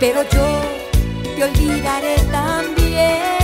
pero yo te olvidaré también.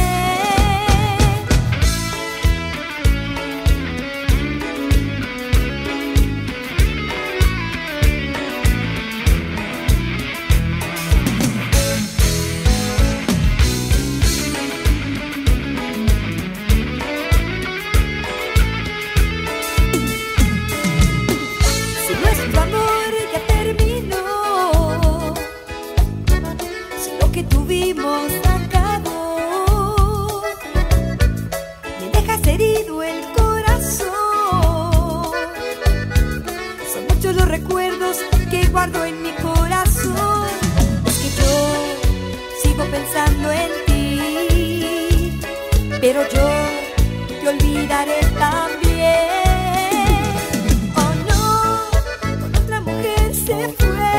Si nuestro amor ya terminó, si lo que tuvimos acabó, me dejas herido el corazón. Son muchos los recuerdos que guardo en mi corazón. Es que yo sigo pensando en ti, pero yo te olvidaré también. Oh no, con otra mujer se fue.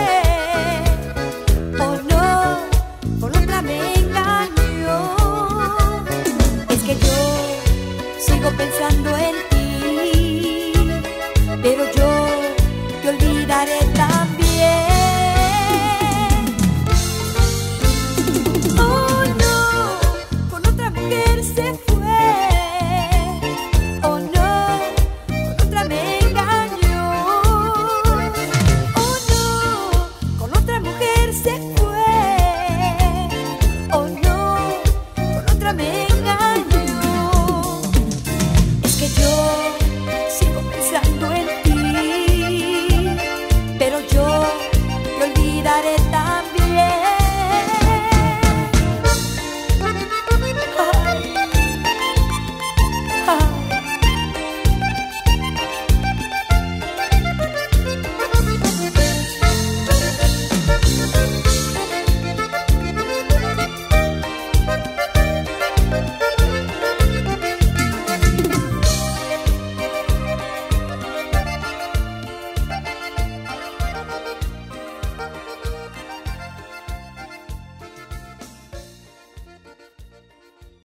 Oh no, con otra me engañó. Es que yo sigo pensando en ti, pero yo te olvidaré también. Oh no, con otra mujer se fue. Oh no, con otra me engañó. Oh no, con otra mujer se fue.